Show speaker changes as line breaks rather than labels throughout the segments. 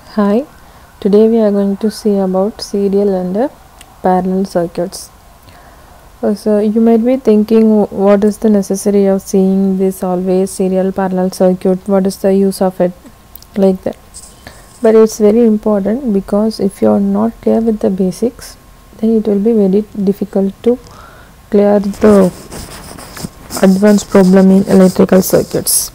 Hi, today we are going to see about serial and parallel circuits. So you might be thinking, what is the necessary of seeing this always serial parallel circuit? What is the use of it, like that? But it's very important, because if you are not clear with the basics, then it will be very difficult to clear the advanced problem in electrical circuits.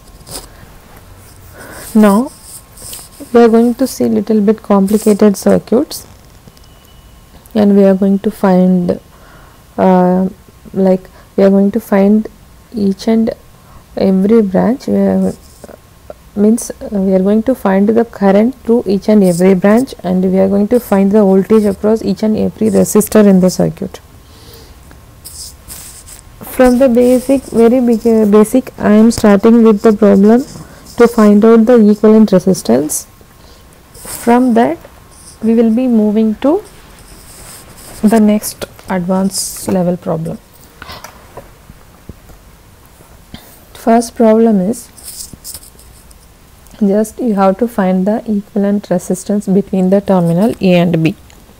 Now we are going to see little bit complicated circuits, and we are going to find we are going to find each and every branch. We are going to find the current through each and every branch, and we are going to find the voltage across each and every resistor in the circuit. From the basic, I am starting with the problem to find out the equivalent resistance. From that, we will be moving to the next advanced level problem. First problem is, just you have to find the equivalent resistance between the terminal A and B.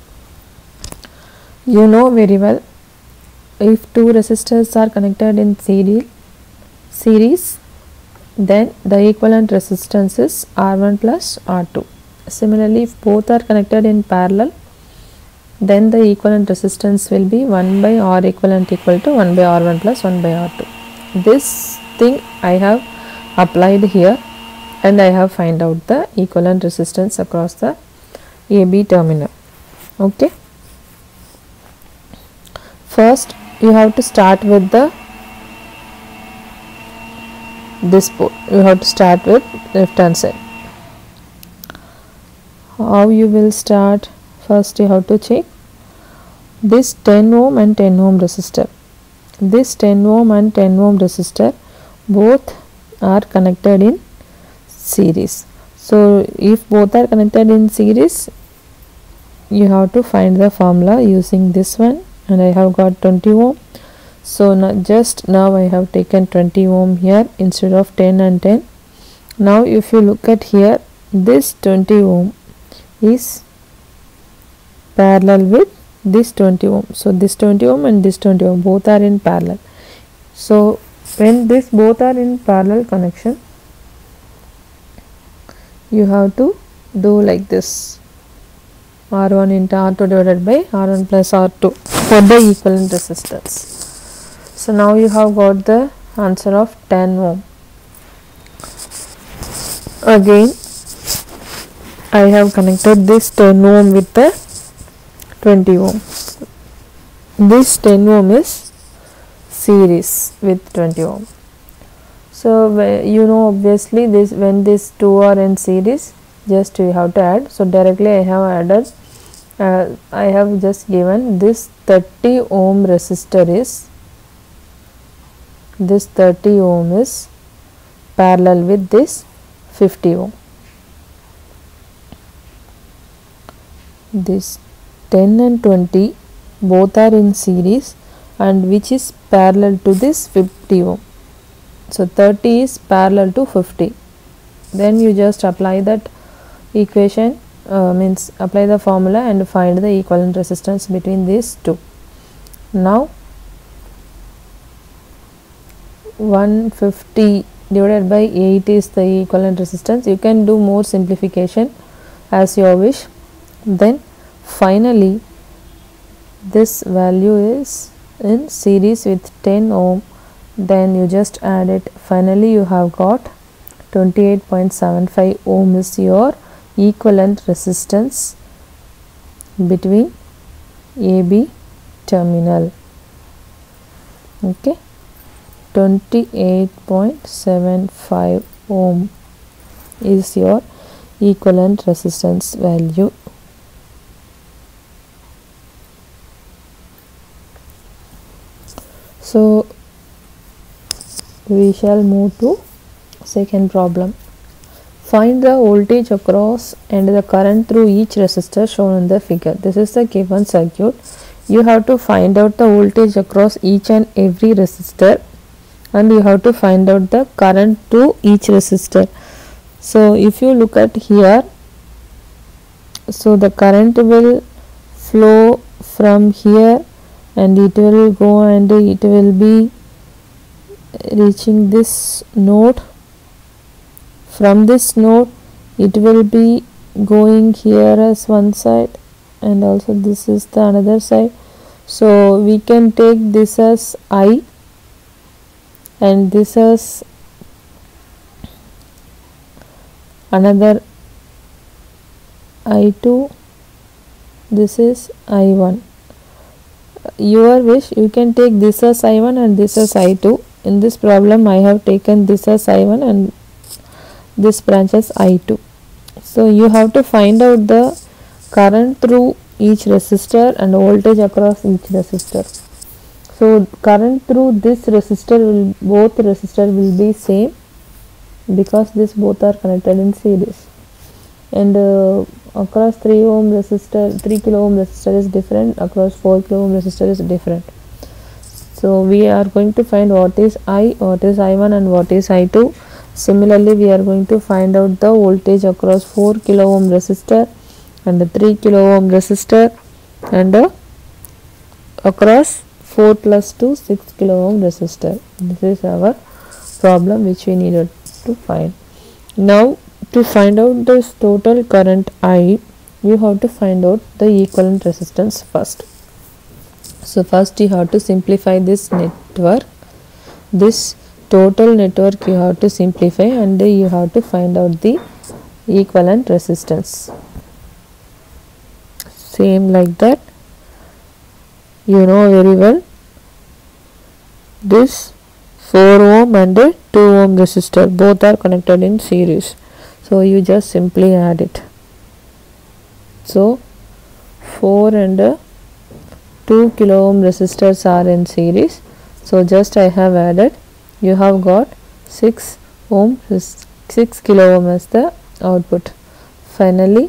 You know very well, if two resistors are connected in series, then the equivalent resistance is R1 plus R2. Similarly, if both are connected in parallel, then the equivalent resistance will be 1 by R equivalent equal to 1 by R1 plus 1 by R2. This thing I have applied here, and I have find out the equivalent resistance across the AB terminal. Okay. First, you have to start with this port. You have to start with left hand side. How you will start? First, you have to check this 10 ohm and 10 ohm resistor. This 10 ohm and 10 ohm resistor both are connected in series. So if both are connected in series, you have to find the formula using this one, and I have got 20 ohm. So now I have taken 20 ohm here instead of 10 and 10. Now if you look at here, this 20 ohm is parallel with this 20 ohm. So this 20 ohm and this 20 ohm both are in parallel. So when this both are in parallel connection, you have to do like this: R1 into R2 divided by R1 plus R2 for the equivalent resistance. So now you have got the answer of 10 ohm. Again, I have connected this 10 ohm with the 20 ohm. This 10 ohm is series with 20 ohm. So you know, obviously, this when these two are in series, just you have to add. So directly I have added. I have just given this 30 ohm resistor is parallel with this 50 ohm. This 10 and 20 both are in series, and which is parallel to this 50 ohm. So 30 is parallel to 50. Then you just apply that equation, apply the formula and find the equivalent resistance between these two. Now 150 divided by 8 is the equivalent resistance. You can do more simplification as you wish. Then finally, this value is in series with 10 ohm. Then you just add it. Finally, you have got 28.75 ohm is your equivalent resistance between AB terminal. Okay, 28.75 ohm is your equivalent resistance value. So we shall move to second problem. Find the voltage across and the current through each resistor shown in the figure. This is the given circuit. You have to find out the voltage across each and every resistor, and you have to find out the current through each resistor. So if you look at here, So the current will flow from here and it will go and it will be reaching this node. From this node it will be going here as one side, and also this is the another side. So we can take this as I and this as another I2, this is I1. Your wish, you can take this as I1 and this as I2. In this problem I have taken this as I1 and this branch as I2. So you have to find out the current through each resistor and voltage across each resistor. So current through this resistor will, both resistor will be same because this both are connected in series, and across 3 ohm resistor, 3 kilo ohm resistor is different, across 4 kilo ohm resistor is different. So we are going to find what is I, what is I1 and what is I2. Similarly we are going to find out the voltage across 4 kilo ohm resistor and the 3 kilo ohm resistor, and across 4 plus 2 6 kilo ohm resistor. This is our problem which we needed to find. Now to find out this total current I, you have to find out the equivalent resistance first. So first you have to simplify this network, this total network you have to simplify, and you have to find out the equivalent resistance. Same like that, you know very well, this 4 ohm and 2 ohm resistor both are connected in series. So you just simply add it. So 4 and 2 kilo ohm resistors are in series. So just I have added. You have got 6 ohm, 6 kilo ohm as the output. Finally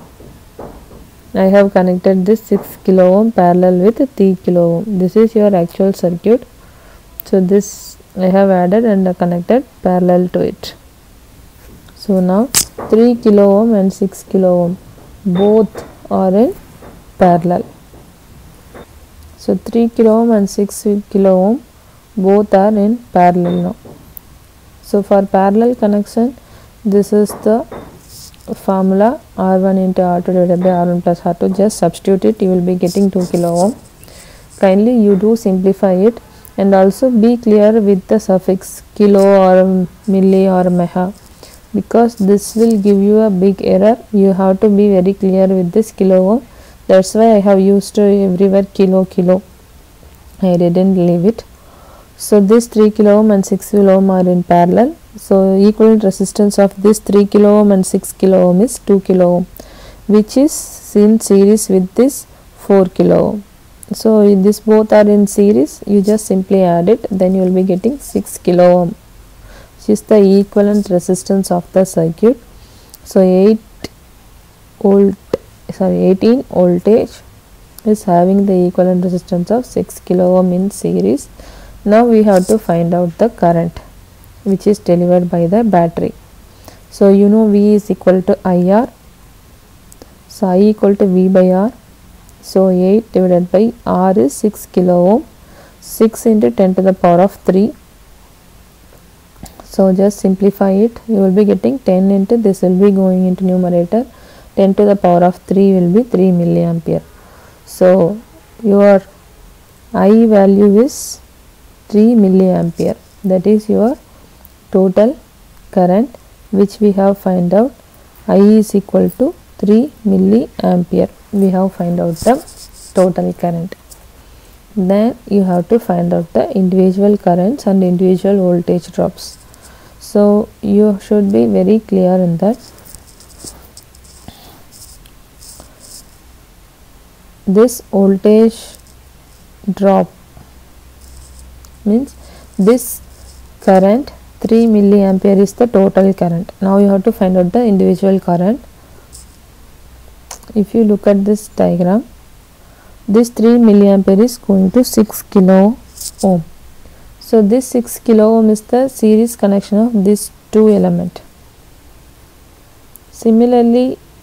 I have connected this 6 kilo ohm parallel with 3 kilo ohm. This is your actual circuit. So this I have added and connected parallel to it. So now 3 kilo ohm and 6 kilo ohm both are in parallel. So 3 kilo ohm and 6 kilo ohm both are in parallel now. So for parallel connection, this is the formula, R1 into R2 divided by R1 plus R2. Just substitute it, you will be getting 2 kilo ohm. Kindly you do simplify it, and also be clear with the suffix kilo or milli or meha, because this will give you a big error. You have to be very clear with this kilo ohm. That's why I have used everywhere kilo. I didn't leave it. So this 3 kilo ohm and 6 kilo ohm are in parallel. So equivalent resistance of this 3 kilo ohm and 6 kilo ohm is 2 kilo ohm, which is in series with this 4 kilo ohm. So this both are in series, you just simply add it, then you will be getting 6 kilo ohm, which is the equivalent resistance of the circuit. So 18 voltage is having the equivalent resistance of 6 kilo ohm in series. Now we have to find out the current which is delivered by the battery. So you know V is equal to IR. So I equal to V by R. So 8 divided by R is 6 kilo ohm. 6 into 10 to the power of 3. So just simplify it. You will be getting 10 into this will be going into numerator. 10 to the power of 3 will be 3 milliampere. So your I value is 3 milliampere. That is your total current which we have find out. I is equal to 3 milliampere. We have find out the total current. Then you have to find out the individual currents and individual voltage drops. So you should be very clear in that. This voltage drop means this current 3 milliampere is the total current. Now you have to find out the individual current. If you look at this diagram, this 3 milliampere is going to 6 kilo ohm. So this 6 kilo ohm is the series connection of this two element. Similarly,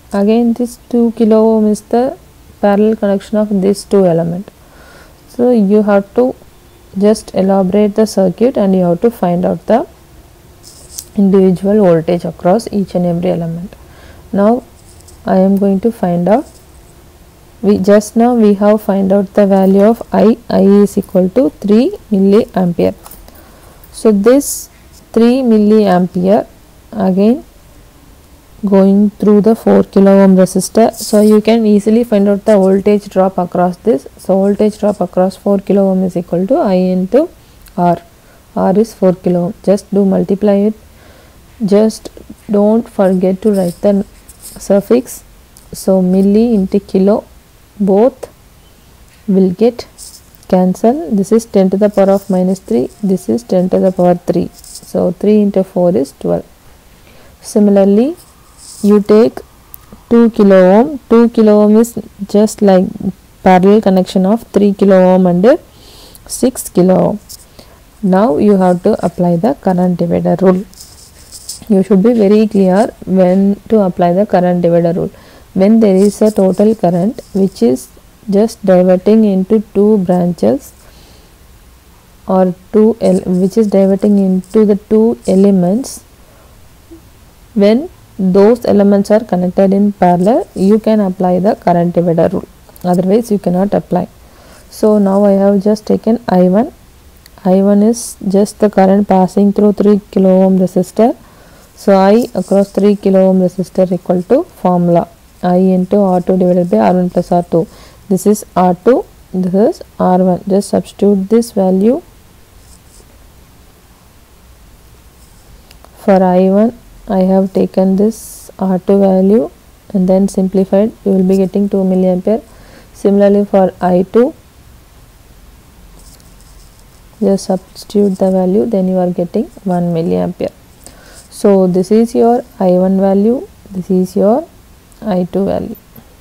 Again this 2 kilo ohm is the parallel connection of these two elements. So you have to just elaborate the circuit and you have to find out the individual voltage across each and every element. Now I am going to find out. We have find out the value of I is equal to 3 milliampere. So this 3 milliampere again going through the 4 kilo ohm resistor. So you can easily find out the voltage drop across this. So voltage drop across 4 kilo ohm is equal to I into R. R is 4 kilo ohm. Just do multiply it. Just don't forget to write the suffix. So milli into kilo, both will get cancel. This is 10 to the power of minus 3. This is 10 to the power 3. So 3 into 4 is 12. Similarly, you take 2 kilo ohm. 2 kilo ohm is just like parallel connection of 3 kilo ohm and 6 kilo ohm. Now you have to apply the current divider rule. You should be very clear when to apply the current divider rule. When there is a total current which is just diverting into two branches or which is diverting into the two elements, when those elements are connected in parallel, you can apply the current divider rule. Otherwise you cannot apply. So now I have just taken I1. I1 is just the current passing through 3 kilo ohm resistor. So I across 3 kilo ohm resistor equal to formula I into R2 divided by R1 plus R2. This is R2, this is R1. Just substitute this value. For I1 I have taken this R2 value and then simplified. You will be getting 2 milliampere. Similarly for I2, just substitute the value, then you are getting 1 milliampere. So this is your I1 value, this is your I2 value.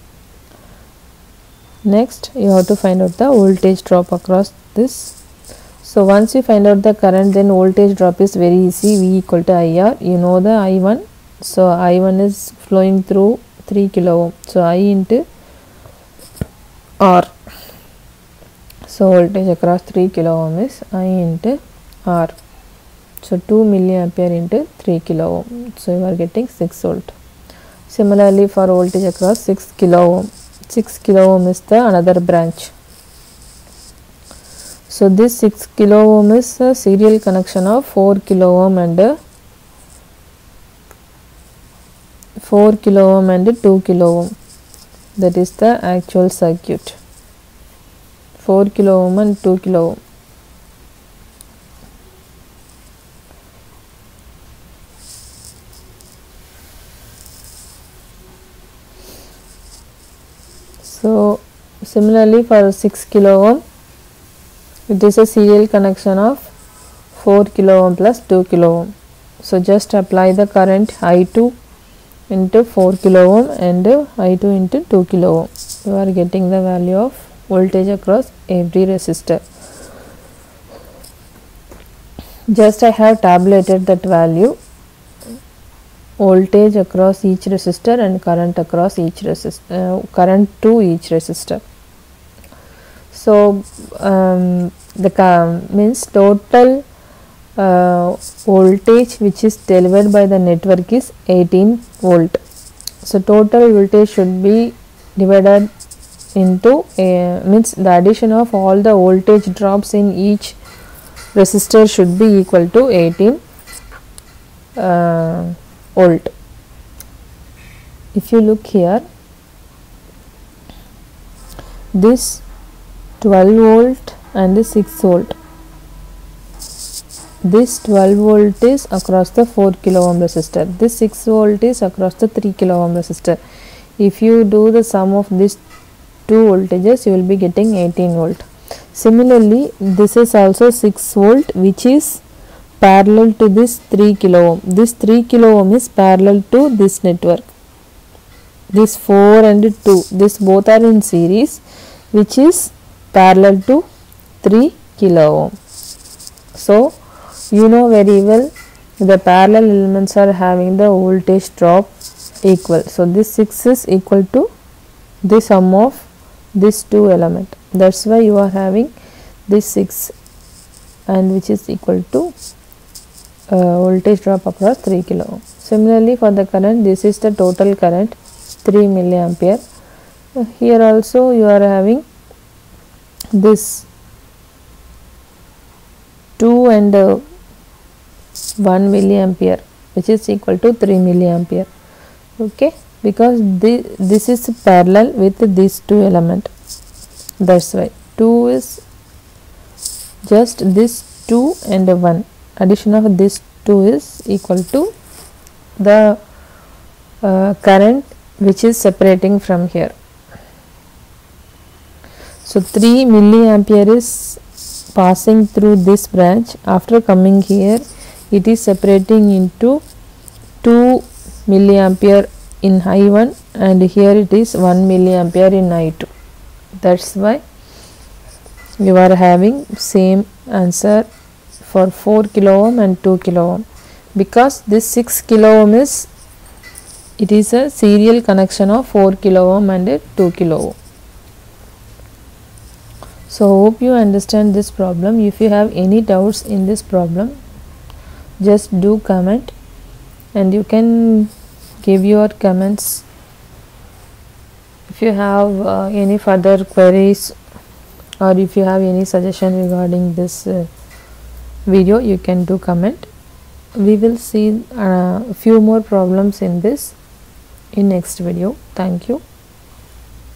Next you have to find out the voltage drop across this. So once you find out the current, then voltage drop is very easy. V equal to IR. You know the I1. So I1 is flowing through 3 kilo ohm. So I into R. So voltage across 3 kilo ohm is I into R. So 2 milliampere into 3 kilo ohm. So you are getting 6 volt. Similarly for voltage across 6 kilo ohm. 6 kilo ohm is the another branch. So this 6 kilo ohm is a serial connection of 4 kilo ohm and 2 kilo ohm. That is the actual circuit. 4 kilo ohm and 2 kilo ohm. So similarly for 6 kilo ohm, it is a serial connection of 4 kilo ohm plus 2 kilo ohm. So just apply the current I2 into 4 kilo ohm and I2 into 2 kilo ohm. You are getting the value of voltage across every resistor. Just I have tabulated that value, voltage across each resistor and current across each resistor, current to each resistor. So the means total voltage which is delivered by the network is 18 volt. So total voltage should be divided into means the addition of all the voltage drops in each resistor should be equal to 18 volt. If you look here, this 12 volt and 6 volt. This 12 volt is across the 4 kilo ohm resistor. This 6 volt is across the 3 kilo ohm resistor. If you do the sum of these two voltages, you will be getting 18 volt. Similarly, this is also 6 volt which is parallel to this 3 kilo ohm. This 3 kilo ohm is parallel to this network. This 4 and 2, this both are in series, which is parallel to 3 kilo ohm. So you know very well the parallel elements are having the voltage drop equal. So this 6 is equal to the sum of these two element. That's why you are having this 6 and which is equal to voltage drop across 3 kilo ohm. Similarly for the current, this is the total current 3 milliampere. Here also you are having this 2 and 1 milliampere which is equal to 3 milliampere. Okay, because this is parallel with these two element. That's why 2 is just this 2 and 1. Addition of this 2 is equal to the current which is separating from here. So 3 milliampere is passing through this branch. After coming here, it is separating into 2 milliampere in I1 and here it is 1 milliampere in I2. That's why you are having same answer for 4 kilo ohm and 2 kilo ohm, because this 6 kilo ohm is a serial connection of 4 kilo ohm and 2 kilo ohm. So hope you understand this problem. If you have any doubts in this problem, just do comment and you can give your comments. If you have any further queries or if you have any suggestion regarding this video, you can do comment. We will see a few more problems in this in next video. Thank you.